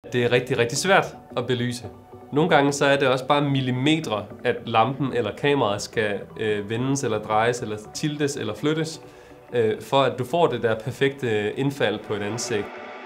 Det er rigtig, rigtig svært at belyse. Nogle gange så er det også bare millimeter, at lampen eller kameraet skal vendes eller drejes eller tiltes eller flyttes, for at du får det der perfekte indfald på et ansigt.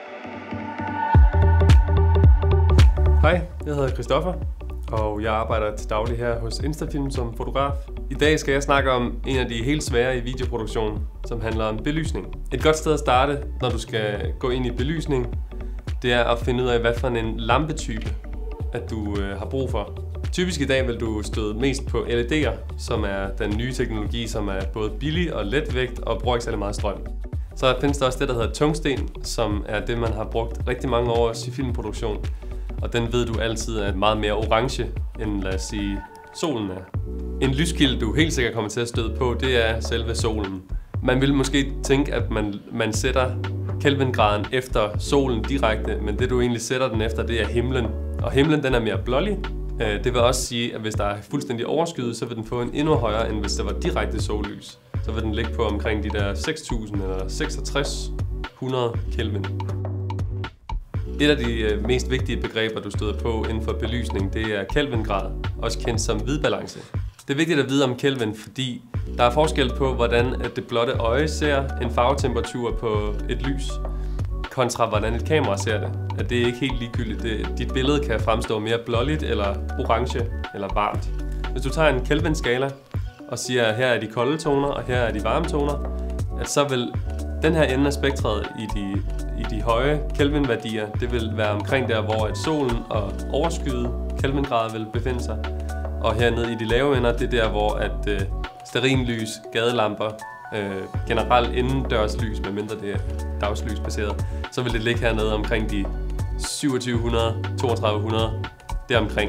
Hej, jeg hedder Christoffer, og jeg arbejder til daglig her hos Instafilm som fotograf. I dag skal jeg snakke om en af de helt svære i videoproduktion, som handler om belysning. Et godt sted at starte, når du skal gå ind i belysning, det er at finde ud af, hvad for en lampetype at du har brug for. Typisk i dag vil du støde mest på LED'er, som er den nye teknologi, som er både billig og letvægt og bruger ikke særlig meget strøm. Så findes der også det, der hedder tungsten, som er det, man har brugt rigtig mange år i filmproduktion. Og den ved du altid er meget mere orange, end lad os sige solen er. En lyskilde, du helt sikkert kommer til at støde på, det er selve solen. Man vil måske tænke, at man sætter Kelvingraden efter solen direkte, men det du egentlig sætter den efter, det er himlen. Og himlen den er mere blålig. Det vil også sige, at hvis der er fuldstændig overskyet, så vil den få en endnu højere, end hvis der var direkte sollys. Så vil den ligge på omkring de der 6000 eller 6600 Kelvin. Et af de mest vigtige begreber, du støder på inden for belysning, det er Kelvingrad, også kendt som hvidbalance. Det er vigtigt at vide om Kelvin, fordi der er forskel på, hvordan det blotte øje ser en farvetemperatur på et lys, kontra hvordan et kamera ser det. At det er ikke helt ligegyldigt. Dit billede kan fremstå mere blåligt eller orange eller varmt. Hvis du tager en Kelvin-skala og siger, at her er de kolde toner og her er de varme toner, så vil den her ende af spektret i de høje Kelvin-værdier, det vil være omkring der, hvor solen og overskyet Kelvingrader vil befinde sig. Og hernede i de lave ender, det er der, hvor stearinlys, gadelamper, generelt indendørs lys, medmindre det er dagslys baseret, så vil det ligge hernede omkring de 2700, 3200, deromkring.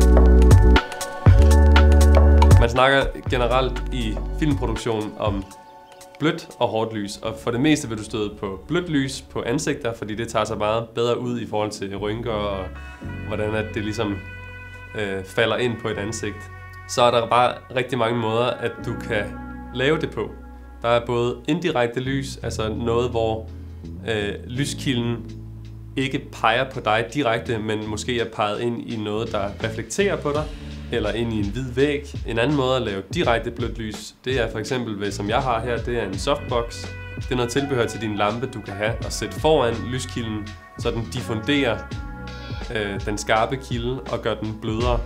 Man snakker generelt i filmproduktion om blødt og hårdt lys, og for det meste vil du støde på blødt lys på ansigter, fordi det tager sig meget bedre ud i forhold til rynker og hvordan at det ligesom falder ind på et ansigt. Så er der bare rigtig mange måder, at du kan lave det på. Der er både indirekte lys, altså noget, hvor lyskilden ikke peger på dig direkte, men måske er peget ind i noget, der reflekterer på dig, eller ind i en hvid væg. En anden måde at lave direkte blødt lys, det er for eksempel, som jeg har her, det er en softbox. Det er noget tilbehør til din lampe, du kan have og sætte foran lyskilden, så den diffunderer den skarpe kilde og gør den blødere.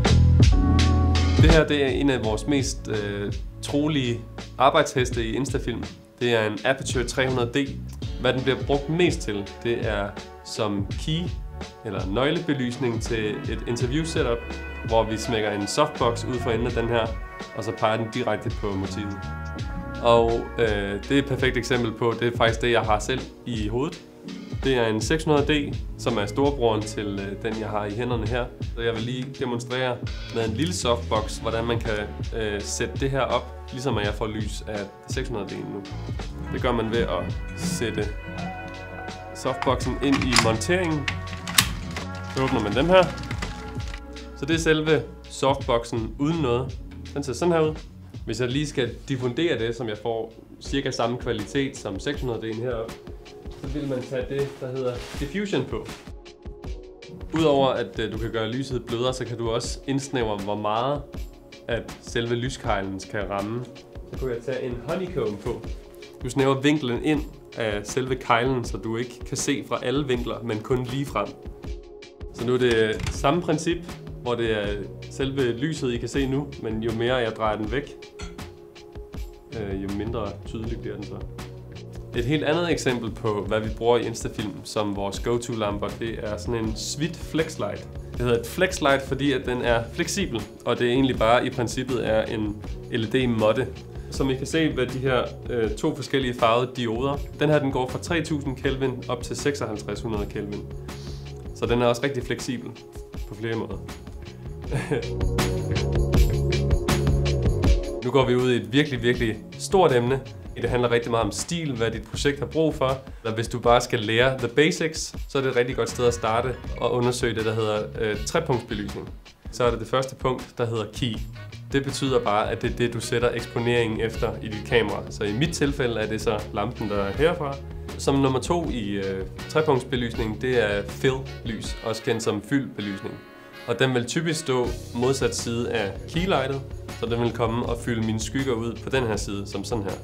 Det her det er en af vores mest trolige arbejdsheste i Instafilm. Det er en Aperture 300D. Hvad den bliver brugt mest til, det er som key eller nøglebelysning til et interview setup, hvor vi smækker en softbox ud for enden af den her, og så peger den direkte på motivet. Og det er et perfekt eksempel på, det er faktisk det, jeg har selv i hovedet. Det er en 600D, som er storebroren til den, jeg har i hænderne her. Så jeg vil lige demonstrere med en lille softbox, hvordan man kan sætte det her op, ligesom at jeg får lys af 600D'en nu. Det gør man ved at sætte softboxen ind i monteringen. Så åbner man den her. Så det er selve softboxen uden noget. Den ser sådan her ud. Hvis jeg lige skal diffundere det, som jeg får cirka samme kvalitet som 600D'en heroppe, så vil man tage det, der hedder diffusion på. Udover at du kan gøre lyset blødere, så kan du også indsnævre, hvor meget at selve lyskejlen skal ramme. Så kunne jeg tage en honeycomb på. Du snæver vinklen ind af selve kejlen, så du ikke kan se fra alle vinkler, men kun lige frem. Så nu er det samme princip, hvor det er selve lyset, I kan se nu, men jo mere jeg drejer den væk, jo mindre tydelig bliver den så. Et helt andet eksempel på, hvad vi bruger i Instafilm som vores go-to-lamper, det er sådan en Svit Flexlight. Det hedder et Flexlight, fordi at den er fleksibel, og det er egentlig bare i princippet er en LED-måtte. Som I kan se ved de her to forskellige farvede dioder. Den her den går fra 3000 Kelvin op til 5600 Kelvin. Så den er også rigtig fleksibel på flere måder. Nu går vi ud i et virkelig stort emne. Det handler rigtig meget om stil, hvad dit projekt har brug for. Og hvis du bare skal lære the basics, så er det et rigtig godt sted at starte og undersøge det, der hedder trepunktsbelysning. Så er det første punkt, der hedder key. Det betyder bare, at det er det, du sætter eksponeringen efter i dit kamera. Så i mit tilfælde er det så lampen, der er herfra. som nummer 2 i trepunktsbelysning, det er fill-lys, også kendt som fyldbelysning. Og den vil typisk stå modsat side af keylightet, så den vil komme og fylde mine skygger ud på den her side, som sådan her.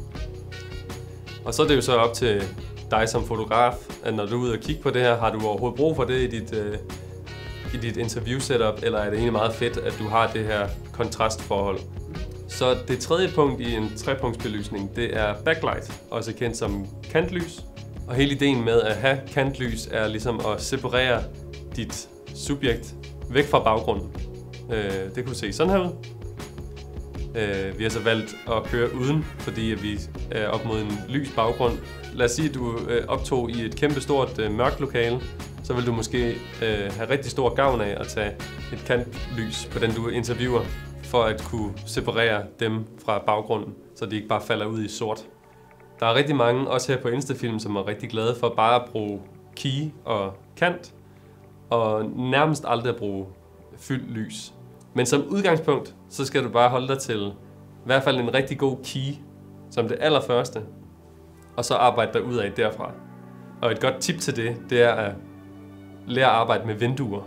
Og så er det jo så op til dig som fotograf, at når du er ude og kigge på det her, har du overhovedet brug for det i dit interview-setup, eller er det egentlig meget fedt, at du har det her kontrastforhold. Så det tredje punkt i en trepunktsbelysning, det er backlight, også kendt som kantlys. Og hele ideen med at have kantlys er ligesom at separere dit subjekt væk fra baggrunden. Det kunne se sådan her ud. Vi har så valgt at køre uden, fordi vi er op mod en lys baggrund. Lad os sige, at du optog i et kæmpe stort mørkt lokale, så vil du måske have rigtig stor gavn af at tage et kantlys på den, du interviewer, for at kunne separere dem fra baggrunden, så de ikke bare falder ud i sort. Der er rigtig mange, også her på Instafilm, som er rigtig glade for bare at bruge key og kant, og nærmest aldrig at bruge fyldt lys. Men som udgangspunkt, så skal du bare holde dig til i hvert fald en rigtig god key, som det allerførste, og så arbejde dig ud af derfra. Og et godt tip til det er at lære at arbejde med vinduer.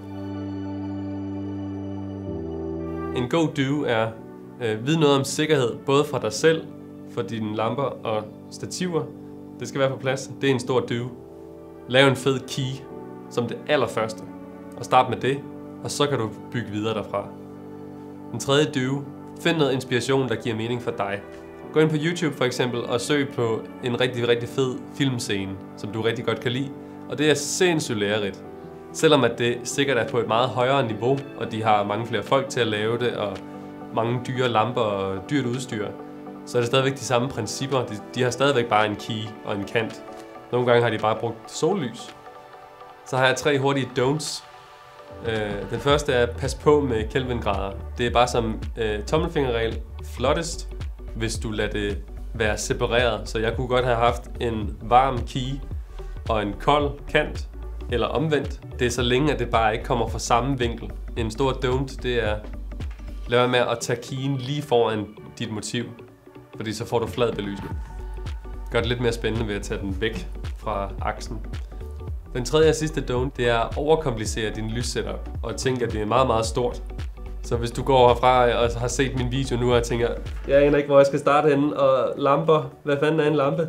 En god do er vide noget om sikkerhed, både fra dig selv, for dine lamper og stativer. Det skal være på plads. Det er en stor do. Lav en fed key som det allerførste, og start med det, og så kan du bygge videre derfra. Den tredje do. Find noget inspiration, der giver mening for dig. Gå ind på YouTube for eksempel og søg på en rigtig, rigtig fed filmscene, som du rigtig godt kan lide. Og det er sindssygt lærerigt. Selvom at det sikkert er på et meget højere niveau, og de har mange flere folk til at lave det, og mange dyre lamper og dyrt udstyr, så er det stadigvæk de samme principper. De har stadigvæk bare en key og en kant. Nogle gange har de bare brugt sollys. Så har jeg 3 hurtige don'ts. Den første er, pas på med Kelvingrader. Det er bare som tommelfingerregel flottest, hvis du lader det være separeret. Så jeg kunne godt have haft en varm key og en kold kant, eller omvendt. Det er så længe, at det bare ikke kommer fra samme vinkel. En stor don't, det er, lad være med at tage keyen lige foran dit motiv, fordi så får du flad belysning. Gør det lidt mere spændende ved at tage den væk fra aksen. Den tredje og sidste don't, det er at overkomplicere din lyssetup og tænke, at det er meget, meget stort. Så hvis du går herfra og har set min video nu og tænker, jeg aner ikke, hvor jeg skal starte henne, og lamper, hvad fanden er en lampe?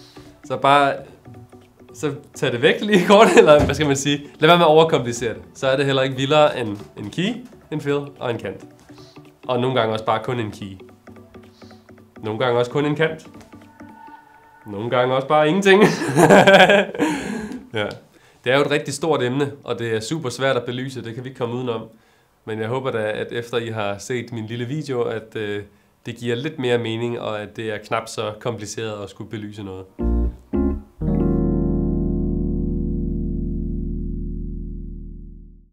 Så tag det væk lige kort, eller hvad skal man sige? Lad være med at overkomplicere det. Så er det heller ikke vildere end en key, en fill og en kant. Og nogle gange også bare kun en key. Nogle gange også kun en kant. Nogle gange også bare ingenting. Ja. Det er jo et rigtig stort emne, og det er super svært at belyse, det kan vi ikke komme udenom. Men jeg håber da, at efter I har set min lille video, at det giver lidt mere mening, og at det er knap så kompliceret at skulle belyse noget.